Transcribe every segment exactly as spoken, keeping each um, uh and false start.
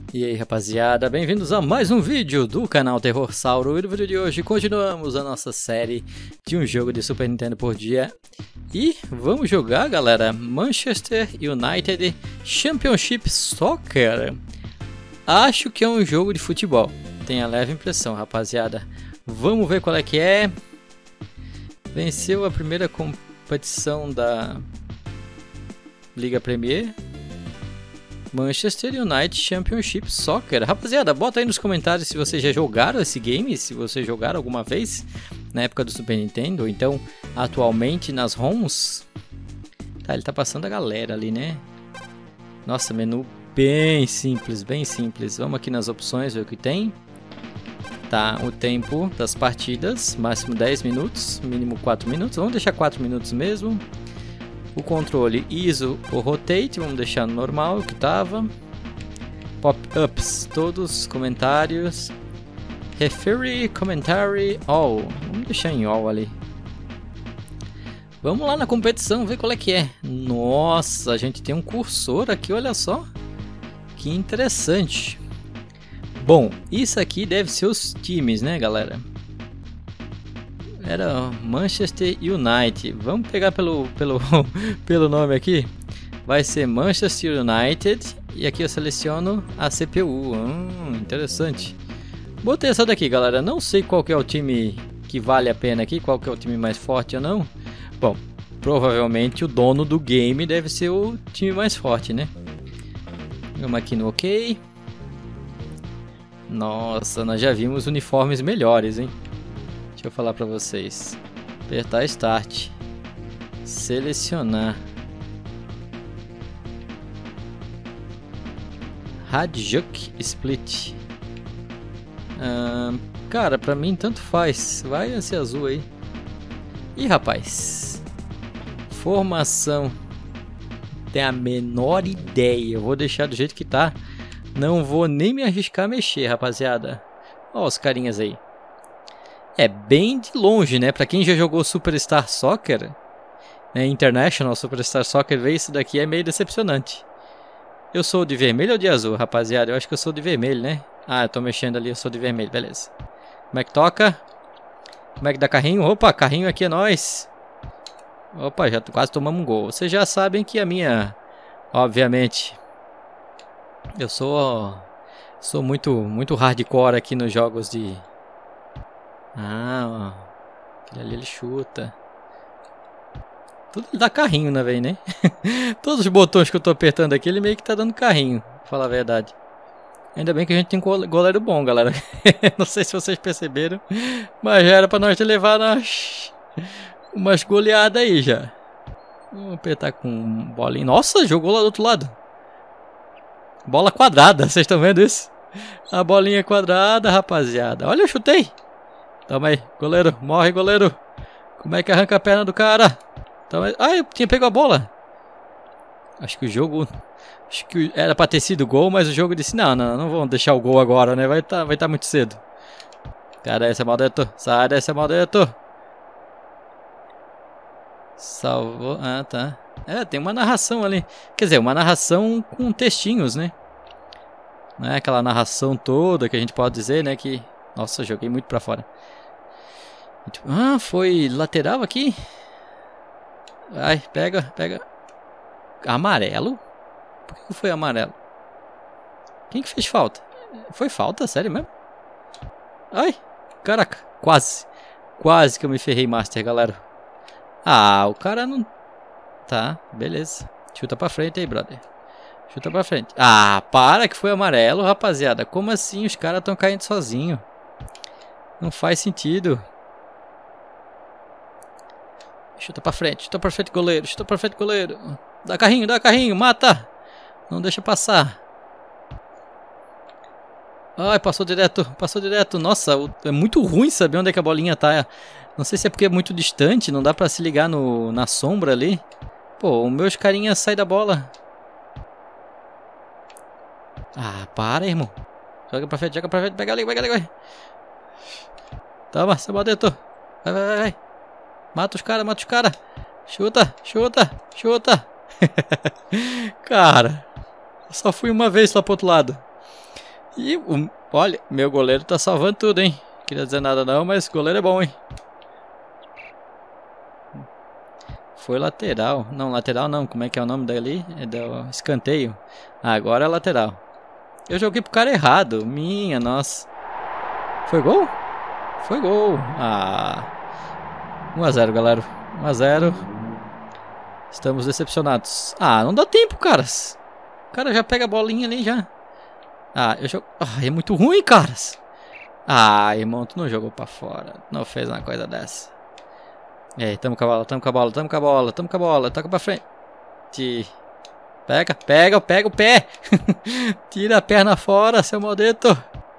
E aí rapaziada, bem-vindos a mais um vídeo do canal Terror Sauro. E no vídeo de hoje continuamos a nossa série de um jogo de Super Nintendo por dia. E vamos jogar, galera, Manchester United Championship Soccer. Acho que é um jogo de futebol, tenho a leve impressão, rapaziada. Vamos ver qual é que é. Venceu a primeira competição da Liga Premier. Manchester United Championship Soccer. Rapaziada, bota aí nos comentários se vocês já jogaram esse game, se vocês jogaram alguma vez na época do Super Nintendo, ou então atualmente nas ROMs. Tá, ele tá passando a galera ali, né? Nossa, menu bem simples, bem simples. Vamos aqui nas opções ver o que tem. Tá, o tempo das partidas, máximo dez minutos, mínimo quatro minutos. Vamos deixar quatro minutos mesmo. O controle I S O ou Rotate, vamos deixar no normal, que tava. Pop-ups, todos, comentários. Referee, commentary, all. Vamos deixar em all ali. Vamos lá na competição, ver qual é que é. Nossa, a gente tem um cursor aqui, olha só. Que interessante. Bom, isso aqui deve ser os times, né, galera? Era Manchester United. Vamos pegar pelo, pelo, pelo nome aqui. Vai ser Manchester United. E aqui eu seleciono a C P U. Hum, interessante. Botei essa daqui, galera. Não sei qual que é o time que vale a pena aqui. Qual que é o time mais forte ou não. Bom, provavelmente o dono do game deve ser o time mais forte, né? Vamos aqui no OK. Nossa, nós já vimos uniformes melhores, hein? Deixa eu falar pra vocês. Apertar Start. Selecionar. Hadjuk Split. Ah, cara, pra mim tanto faz. Vai esse azul aí. Ih, rapaz. Formação. Tem a menor ideia. Eu vou deixar do jeito que tá. Não vou nem me arriscar a mexer, rapaziada. Ó os carinhas aí. É bem de longe, né? Pra quem já jogou Superstar Soccer, né? International Superstar Soccer, ver isso daqui é meio decepcionante. Eu sou de vermelho ou de azul, rapaziada? Eu acho que eu sou de vermelho, né? Ah, eu tô mexendo ali, eu sou de vermelho, beleza. Como é que toca? Como é que dá carrinho? Opa, carrinho aqui é nóis. Opa, já quase tomamos um gol. Vocês já sabem que a minha, obviamente, eu sou sou muito muito hardcore aqui nos jogos de... Ah, ó. Aquele ali ele chuta. Tudo ele dá carrinho, né, velho, né? Todos os botões que eu tô apertando aqui, ele meio que tá dando carrinho, pra falar a verdade. Ainda bem que a gente tem um goleiro bom, galera. Não sei se vocês perceberam, mas já era pra nós ter levado umas, umas goleadas aí já. Vamos apertar com bolinha. Nossa, jogou lá do outro lado. Bola quadrada, vocês estão vendo isso? A bolinha quadrada, rapaziada. Olha, eu chutei. Toma aí, goleiro, morre, goleiro. Como é que arranca a perna do cara? Toma aí. Ah, eu tinha pego a bola. Acho que o jogo... Acho que era pra ter sido gol, mas o jogo disse... Não, não, não vamos deixar o gol agora, né? Vai estar vai tá muito cedo. Sai dessa, maldito. Sai dessa, maldito. Salvou. Ah, tá. É, tem uma narração ali. Quer dizer, uma narração com textinhos, né? Não é aquela narração toda que a gente pode dizer, né? Que... Nossa, joguei muito pra fora. Ah, foi lateral aqui? Vai, pega, pega. Amarelo? Por que foi amarelo? Quem que fez falta? Foi falta? Sério mesmo? Ai, caraca, quase. Quase que eu me ferrei, Master, galera. Ah, o cara não... Tá, beleza. Chuta pra frente aí, brother. Chuta pra frente. Ah, para que foi amarelo, rapaziada. Como assim os caras estão caindo sozinhos? Não faz sentido. Chuta pra frente, chuta pra frente, goleiro. Chuta pra frente, goleiro. Dá carrinho, dá carrinho, mata. Não deixa passar. Ai, passou direto, passou direto. Nossa, é muito ruim saber onde é que a bolinha tá. Não sei se é porque é muito distante, não dá pra se ligar no, na sombra ali. Pô, os meus carinhas saem da bola. Ah, para, irmão. Joga pra frente, joga pra frente, pega ali, pega ali, vai. Toma, seu maldito. Vai, vai, vai, vai. Mata os caras, mata os caras. Chuta, chuta, chuta. Cara, eu só fui uma vez lá pro outro lado. E, um, olha, meu goleiro tá salvando tudo, hein? Não queria dizer nada não, mas o goleiro é bom, hein? Foi lateral. Não, lateral não. Como é que é o nome dali? É do escanteio. Agora é lateral. Eu joguei pro cara errado. Minha, nossa. Foi gol? Foi gol. Ah. um a zero, galera. um a zero. Estamos decepcionados. Ah, não dá tempo, caras. O cara já pega a bolinha ali já. Ah, eu jogo... Ah, é muito ruim, caras. Ah, irmão, tu não jogou pra fora. Não fez uma coisa dessa. E aí, tamo com a bola, tamo com a bola, tamo com a bola, tamo com a bola. Toca pra frente. Pega, pega, pega o pé. Tira a perna fora, seu maldito.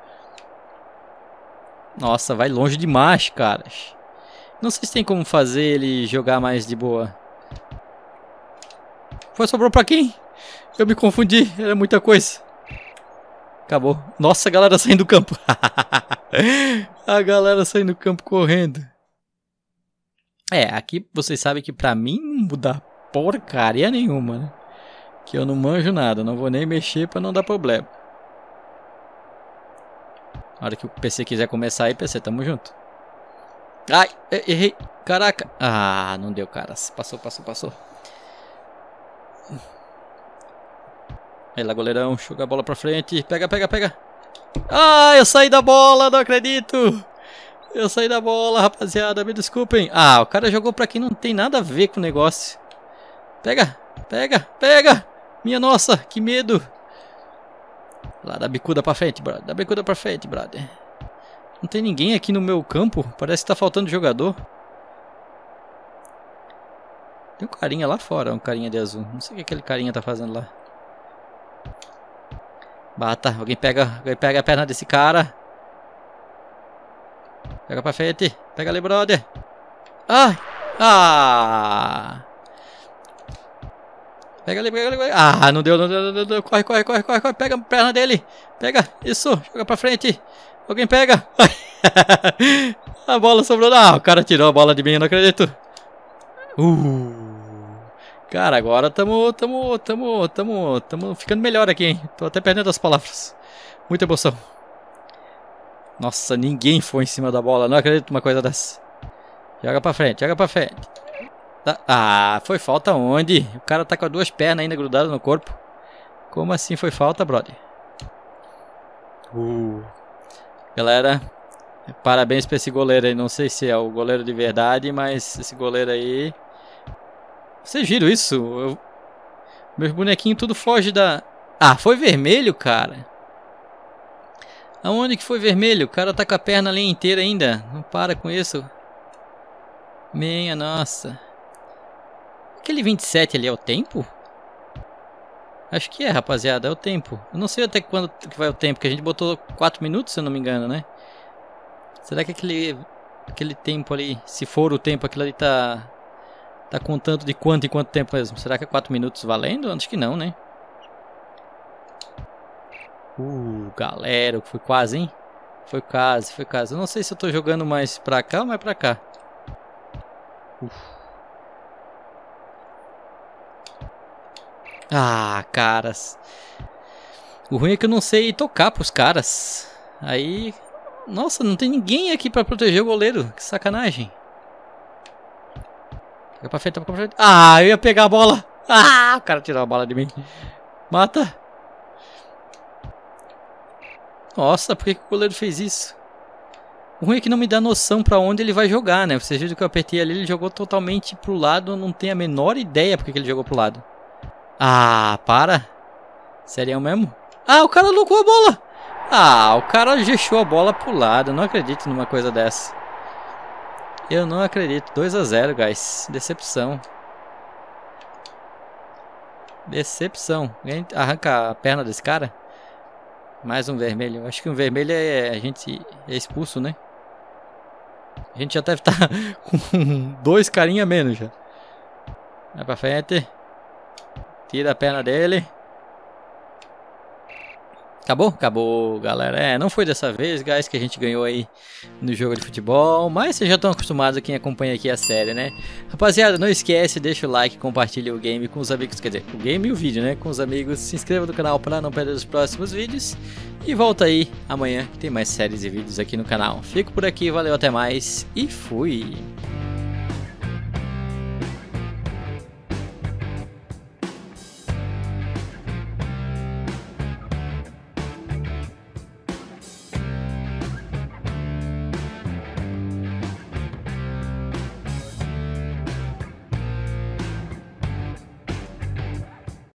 Nossa, vai longe demais, caras. Não sei se tem como fazer ele jogar mais de boa. Foi, sobrou pra quem? Eu me confundi, era muita coisa. Acabou. Nossa, a galera saindo do campo. A galera saindo do campo correndo. É, aqui vocês sabem que pra mim não muda porcaria nenhuma, né? Que eu não manjo nada, não vou nem mexer pra não dar problema. Na hora que o P C quiser começar aí, P C, tamo junto. Ai, errei. Caraca. Ah, não deu, cara. Passou, passou, passou. Aí lá, goleirão. Joga a bola pra frente. Pega, pega, pega. Ah, eu saí da bola, não acredito. Eu saí da bola, rapaziada. Me desculpem. Ah, o cara jogou pra quem não tem nada a ver com o negócio. Pega, pega, pega. Minha nossa, que medo. Lá, dá bicuda pra frente, brother. Dá bicuda pra frente, brother. Não tem ninguém aqui no meu campo. Parece que tá faltando jogador. Tem um carinha lá fora, um carinha de azul. Não sei o que aquele carinha tá fazendo lá. Bata, alguém pega, alguém pega a perna desse cara. Pega pra frente. Pega ali, brother. Ai. Ah. Pega ali, pega ali. Ah, não deu, não deu, não deu. Corre, corre, corre, corre, corre. Pega a perna dele. Pega. Isso. Joga pra frente. Alguém pega. A bola sobrou. Ah, o cara tirou a bola de mim, eu não acredito. Uh. Cara, agora tamo, tamo, tamo, tamo, tamo ficando melhor aqui, hein? Tô até perdendo as palavras. Muita emoção. Nossa, ninguém foi em cima da bola. Não acredito numa coisa dessa. Joga pra frente, joga pra frente. Ah, foi falta onde? O cara tá com as duas pernas ainda grudadas no corpo. Como assim foi falta, brother? Uh. Galera, parabéns pra esse goleiro aí. Não sei se é o goleiro de verdade, mas esse goleiro aí... Vocês viram isso? Eu... Meus bonequinhos tudo foge da... Ah, foi vermelho, cara. Aonde que foi vermelho? O cara tá com a perna ali inteira ainda. Não para com isso. Minha nossa. Aquele vinte e sete ali é o tempo? Acho que é, rapaziada, é o tempo. Eu não sei até quando que vai o tempo, que a gente botou quatro minutos, se eu não me engano, né? Será que aquele, aquele tempo ali, se for o tempo, aquilo ali tá... Tá contando de quanto em quanto tempo mesmo? Será que é quatro minutos valendo? Acho que não, né? Uh, galera, foi quase, hein? Foi quase, foi quase. Eu não sei se eu tô jogando mais pra cá ou mais pra cá. Uf. Ah, caras. O ruim é que eu não sei tocar pros caras. Aí... Nossa, não tem ninguém aqui pra proteger o goleiro. Que sacanagem. Pega pra frente, pega pra frente. Ah, eu ia pegar a bola. Ah, o cara tirou a bola de mim. Mata. Nossa, por que, que o goleiro fez isso? O ruim é que não me dá noção pra onde ele vai jogar, né? Vocês viram que eu apertei ali, ele jogou totalmente pro lado. Eu não tenho a menor ideia porque que ele jogou pro lado. Ah, para. Sério mesmo? Ah, o cara alocou a bola. Ah, o cara deixou a bola pro lado. Eu não acredito numa coisa dessa. Eu não acredito. dois a zero, guys. Decepção. Decepção. Alguém arranca a perna desse cara? Mais um vermelho. Acho que um vermelho é a gente é expulso, né? A gente já deve estar com dois carinha menos já. Vai pra frente. Tira a perna dele. Acabou? Acabou, galera. É, não foi dessa vez, guys, que a gente ganhou aí no jogo de futebol, mas vocês já estão acostumados a quem acompanha aqui a série, né? Rapaziada, não esquece, deixa o like, compartilha o game com os amigos, quer dizer, o game e o vídeo, né? Com os amigos, se inscreva no canal para não perder os próximos vídeos e volta aí amanhã que tem mais séries e vídeos aqui no canal. Fico por aqui, valeu, até mais e fui!